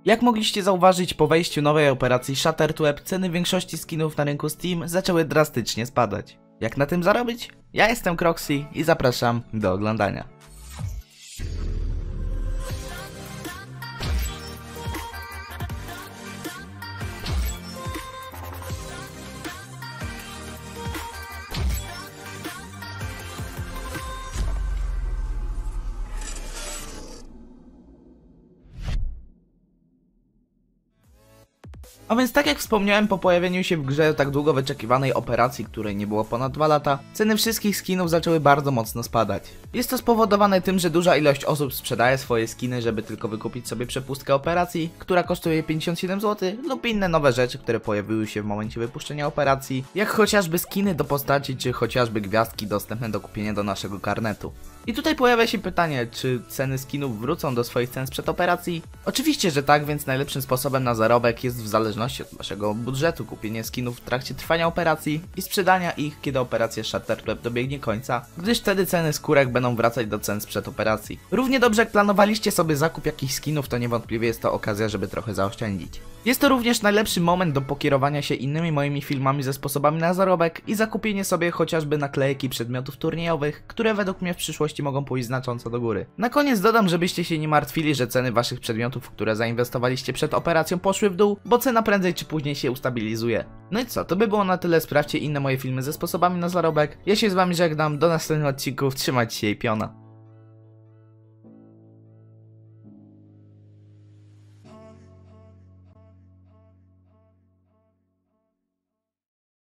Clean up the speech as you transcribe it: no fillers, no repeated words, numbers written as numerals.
Jak mogliście zauważyć, po wejściu nowej operacji Shattered Web ceny większości skinów na rynku Steam zaczęły drastycznie spadać. Jak na tym zarobić? Ja jestem Croxy i zapraszam do oglądania. A więc tak jak wspomniałem, po pojawieniu się w grze tak długo wyczekiwanej operacji, której nie było ponad 2 lata, ceny wszystkich skinów zaczęły bardzo mocno spadać. Jest to spowodowane tym, że duża ilość osób sprzedaje swoje skiny, żeby tylko wykupić sobie przepustkę operacji, która kosztuje 57 zł, lub inne nowe rzeczy, które pojawiły się w momencie wypuszczenia operacji, jak chociażby skiny do postaci, czy chociażby gwiazdki dostępne do kupienia do naszego karnetu. I tutaj pojawia się pytanie, czy ceny skinów wrócą do swoich cen sprzed operacji? Oczywiście, że tak, więc najlepszym sposobem na zarobek jest w zależności od waszego budżetu kupienie skinów w trakcie trwania operacji i sprzedania ich, kiedy operacja Shattered Web dobiegnie końca, gdyż wtedy ceny skórek będą wracać do cen sprzed operacji. Równie dobrze jak planowaliście sobie zakup jakichś skinów, to niewątpliwie jest to okazja, żeby trochę zaoszczędzić. Jest to również najlepszy moment do pokierowania się innymi moimi filmami ze sposobami na zarobek i zakupienie sobie chociażby naklejki przedmiotów turniejowych, które według mnie w przyszłości mogą pójść znacząco do góry. Na koniec dodam, żebyście się nie martwili, że ceny waszych przedmiotów, w które zainwestowaliście przed operacją, poszły w dół, bo cena prędzej czy później się ustabilizuje. No i co, to by było na tyle, sprawdźcie inne moje filmy ze sposobami na zarobek. Ja się z wami żegnam, do następnych odcinków, trzymajcie się i piona.